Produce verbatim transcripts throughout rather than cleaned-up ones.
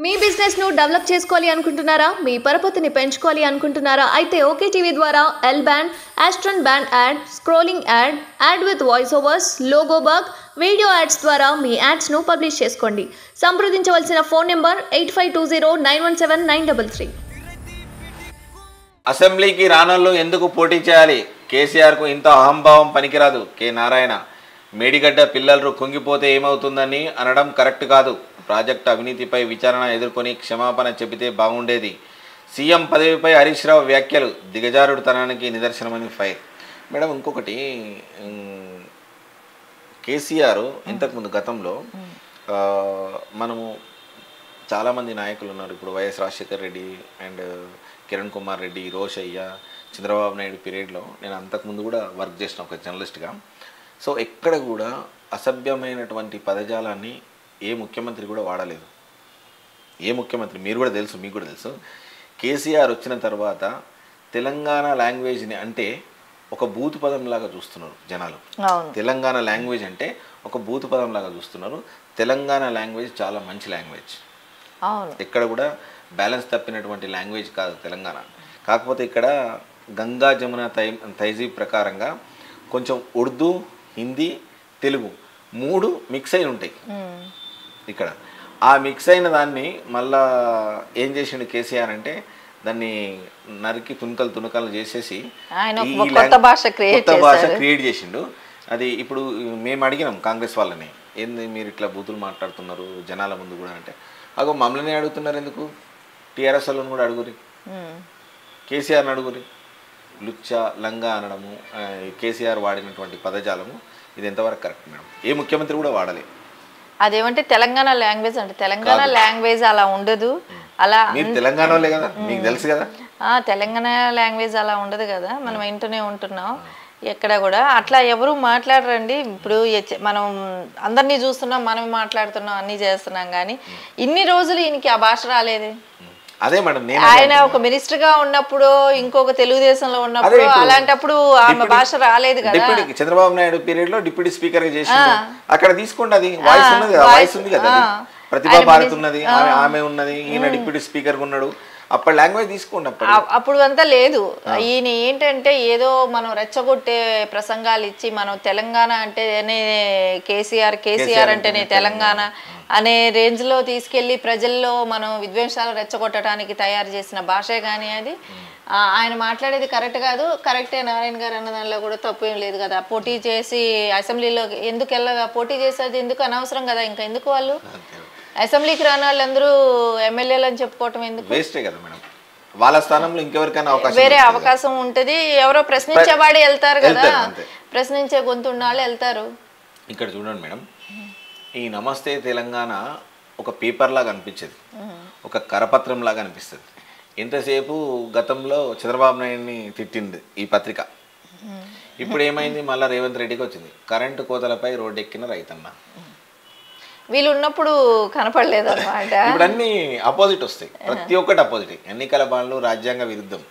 మీ business ను develop చేసుకోవాలి అనుకుంటున్నారా? మీ పరపతిని పెంచుకోవాలి అనుకుంటున్నారా? అయితే ఓకే టీవీ ద్వారా ఎల్ బ్యాండ్, ఆస్ట్రన్ band ad, scrolling ad, ad with voice overs, logo bug, video ads ద్వారా మీ యాడ్స్ ను పబ్లిష్ చేసుకోండి. సంప్రదించవలసిన phone number eight five two zero nine one seven nine three three. అసెంబ్లీకి రానోళ్ళు ఎందుకు పోటీ చేయాలి? కేసీఆర్కు ఇంత అహంభావం పనికిరాదు. కె నారాయణ. మేడిగడ్డ పిల్లలు కుంగిపోతే ఏమవుతుందని అనడం కరెక్ట్ కాదు. ప్రాజెక్టు అవినీతిపై విచారణ ఎదుర్కొని క్షమాపణ చెబితే బాగుండేది. సీఎం పదవిపై హరీష్ రావు వ్యాఖ్యలు దిగజారుడుతనానికి నిదర్శనమని ఫైర్. మేడం, ఇంకొకటి, కేసీఆర్ ఇంతకుముందు గతంలో మనము చాలామంది నాయకులు ఉన్నారు. ఇప్పుడు వైఎస్ రాజశేఖర్ రెడ్డి అండ్ కిరణ్ కుమార్ రెడ్డి, రోషయ్య, చంద్రబాబు నాయుడు పీరియడ్లో నేను అంతకుముందు కూడా వర్క్ చేసిన ఒక జర్నలిస్ట్గా. సో ఎక్కడ కూడా అసభ్యమైనటువంటి పదజాలాన్ని ఏ ముఖ్యమంత్రి కూడా వాడలేదు. ఏ ముఖ్యమంత్రి, మీరు కూడా తెలుసు, మీకు కూడా తెలుసు. కేసీఆర్ వచ్చిన తర్వాత తెలంగాణ లాంగ్వేజ్ని అంటే ఒక బూతు పదంలాగా చూస్తున్నారు జనాలు. తెలంగాణ లాంగ్వేజ్ అంటే ఒక బూతు పదంలాగా చూస్తున్నారు. తెలంగాణ లాంగ్వేజ్ చాలా మంచి లాంగ్వేజ్. ఎక్కడ కూడా బ్యాలెన్స్ తప్పినటువంటి లాంగ్వేజ్ కాదు తెలంగాణ. కాకపోతే ఇక్కడ గంగా జమున తై తైజీబ్ ప్రకారంగా కొంచెం ఉర్దూ, హిందీ, తెలుగు మూడు మిక్స్ అయి ఉంటాయి ఇక్కడ. ఆ మిక్స్ అయిన దాన్ని మళ్ళా ఏం చేసిండు కేసీఆర్ అంటే దాన్ని నరికి తునకలు తునకలు చేసేసి కొత్త భాష క్రియేట్ చేసిండు. అది ఇప్పుడు మేము అడిగినాం కాంగ్రెస్ వాళ్ళని, ఏంది మీరు ఇట్లా బూతులు మాట్లాడుతున్నారు జనాల ముందు కూడా అంటే, అగో మమ్మల్ని అడుగుతున్నారు ఎందుకు? టీఆర్ఎస్ వాళ్ళని కూడా అడుగురి, కేసీఆర్ని అడుగురి. లుచ్చా, లంగా అనడము, కేసీఆర్ వాడినటువంటి పదజాలము, ఇది ఎంతవరకు కరెక్ట్ మేడం? ఏ ముఖ్యమంత్రి కూడా వాడలే. అదేమంటే తెలంగాణ లాంగ్వేజ్ అంటే తెలంగాణ లాంగ్వేజ్ అలా ఉండదు. అలా తెలంగాణలో కదా, మీకు తెలుసు కదా, తెలంగాణ లాంగ్వేజ్ అలా ఉండదు కదా, మనం వింటూనే ఉంటున్నాం. ఎక్కడ కూడా అట్లా ఎవరు మాట్లాడరండి. ఇప్పుడు మనం అందరినీ చూస్తున్నాం, మనం మాట్లాడుతున్నాం, అన్నీ చేస్తున్నాం, కానీ ఇన్ని రోజులు ఈయనకి ఆ భాష రాలేదు. అదే మేడం, ఆయన ఒక మినిస్టర్ గా ఉన్నప్పుడు, ఇంకొక తెలుగుదేశంలో ఉన్నప్పుడు, అలాంటప్పుడు ఆమె భాష రాలేదు కదా. చంద్రబాబు నాయుడు పీరియడ్ లో డిప్యూటీ స్పీకర్ చేసి అక్కడ తీసుకోండి, అది వాయిస్ ఉన్నది కదా, వాయిస్ ఉంది కదా, ప్రతిభా భారత్ ఉన్నది, ఆమె ఉన్నది, ఈయన డిప్యూటీ స్పీకర్ ఉన్నాడు, అప్పుడు లాంగ్వేజ్ తీసుకోండి. అప్పుడు అంతా లేదు. ఈయన ఏంటంటే ఏదో మనం రెచ్చగొట్టే ప్రసంగాలు ఇచ్చి, మనం తెలంగాణ అంటేనే కేసీఆర్, కేసీఆర్ అంటేనే తెలంగాణ అనే రేంజ్ లో తీసుకెళ్లి ప్రజల్లో మనం విద్వేషాలు రెచ్చగొట్టడానికి తయారు చేసిన భాషే కానీ అది. ఆయన మాట్లాడేది కరెక్ట్ కాదు. కరెక్టే, నారాయణ గారు అన్న దానిలో కూడా తప్పు ఏం లేదు కదా. పోటీ చేసి అసెంబ్లీలో ఎందుకు వెళ్ళగా, పోటీ చేసేది ఎందుకు, అనవసరం కదా. ఇంకా ఎందుకు వాళ్ళు అసెంబ్లీకి రాని వాళ్ళందరూ ఎమ్మెల్యేలు అని చెప్పుకోవటం ఎందుకు? వేస్టే కదా మేడం. వాళ్ళ స్థానంలో ఇంకెవరికైనా అవకాశం, వేరే అవకాశం ఉంటది. ఎవరో ప్రశ్నించేవాడే వెళ్తారు కదా, ప్రశ్నించే గొంతు ఉన్న వాళ్ళు వెళ్తారు. ఇక్కడ చూడండి మేడం, ఈ నమస్తే తెలంగాణ ఒక పేపర్ లాగా అనిపించేది, ఒక కరపత్రం లాగా అనిపిస్తుంది. ఎంతసేపు గతంలో చంద్రబాబు నాయుడిని తిట్టింది ఈ పత్రిక. ఇప్పుడు ఏమైంది, మళ్ళీ రేవంత్ రెడ్డికి వచ్చింది. కరెంటు కోతలపై రోడ్డు ఎక్కిన రైతన్న. వీళ్ళు ఉన్నప్పుడు కనపడలేదు అన్నమాట. ఇప్పుడు అన్ని అపోజిట్ వస్తాయి, ప్రతి ఒక్కటి అపోజిట్. ఎన్నికల బాండ్లు రాజ్యాంగ విరుద్ధం.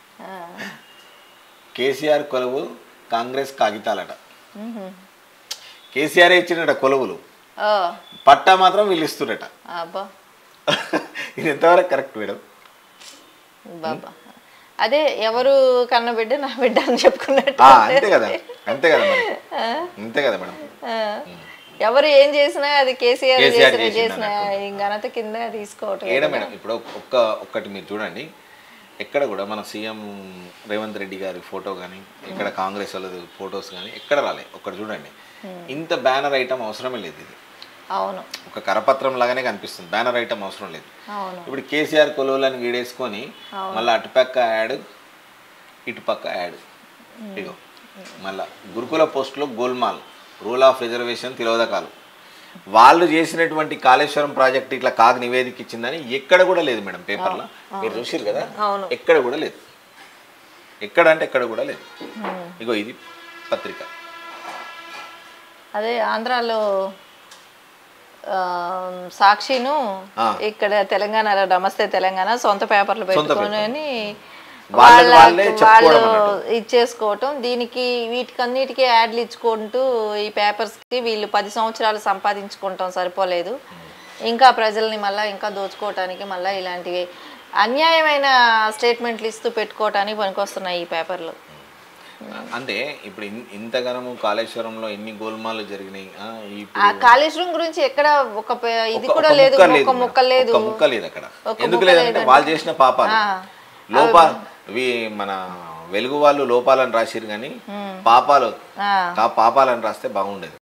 కేసీఆర్ కొలువు కాంగ్రెస్ కాగితాలట. కేసీఆర్ ఇచ్చినట కొలువులు, పట్టా మాత్రం వీళ్ళు ఇస్తున్నట. ఇది ఎంతవరకు కరెక్ట్ మేడం? బాబా, అదే ఎవరు కన్న బిడ్డ నా బిడ్డ అని చెప్పుకున్నట్టు. అంతే కదా, అంతే కదా మరి, అంతే కదా మేడం. ఎవరు ఏం చేసినా అది కేసీఆర్ చేసిన చేసిన ఘనత కింద తీసుకోవటం. ఏడా మేడం, ఇప్పుడు ఒక్క ఒక్కటి మీరు చూడండి, ఎక్కడ కూడా మన సీఎం రేవంత్ రెడ్డి గారి ఫోటో కానీ, ఇక్కడ కాంగ్రెస్ వాళ్ళది ఫొటోస్ కానీ ఎక్కడ రాలే. ఒక్కటి చూడండి, ఇంత బ్యానర్ ఐటమ్ అవసరమే లేదు. ఇది అవును, ఒక కరపత్రం లాగానే కనిపిస్తుంది, బ్యానర్ ఐటమ్ అవసరం లేదు. ఇప్పుడు కేసీఆర్ కొలువులను గీడేసుకొని మళ్ళీ అటుపక్క యాడ్, ఇటుపక్క యాడ్. ఇగో మళ్ళా గురుకుల పోస్టులో గోల్మాల్, రూల్ ఆఫ్ రిజర్వేషన్, తిలోదకాలు. వాళ్ళు చేసినటువంటి కాళేశ్వరం ప్రాజెక్ట్ ఇట్లా కాగ్ నివేదిక ఇచ్చిందని ఎక్కడ కూడా లేదు మేడం పేపర్లో. మీరు చూసారు కదా, ఎక్కడ కూడా లేదు. ఎక్కడ అంటే ఎక్కడ కూడా లేదు. ఇగో ఇది పత్రిక. అదే ఆంధ్రాలో సాక్షిను, ఇక్కడ తెలంగాణలో నమస్తే తెలంగాణ సొంత పేపర్లు పెట్టుకొని వాళ్ళ వాళ్ళు ఇచ్చేసుకోవటం. దీనికి వీటికన్నిటికీ యాడ్లు ఇచ్చుకుంటూ ఈ పేపర్స్కి వీళ్ళు పది సంవత్సరాలు సంపాదించుకుంటాం సరిపోలేదు. ఇంకా ప్రజల్ని మళ్ళీ ఇంకా దోచుకోవటానికి మళ్ళీ ఇలాంటివి అన్యాయమైన స్టేట్మెంట్లు ఇస్తూ పెట్టుకోవటానికి పనికొస్తున్నాయి ఈ పేపర్లు. అంటే ఇప్పుడు ఇంతగానము కాళేశ్వరంలో ఎన్ని గోల్మాలు జరిగినాయి. ఆ కాళేశ్వరం గురించి ఎక్కడ ఒక ఇది కూడా లేదు, ఒక ముక్క లేదు, ముక్క లేదు అక్కడ. ఎందుకు లేదంటే వాళ్ళు చేసిన పాపాలు లోపా మన వెలుగు వాళ్ళు లోపాలని రాసిరు కానీ పాపాలు పాపాలని రాస్తే బాగుండేది.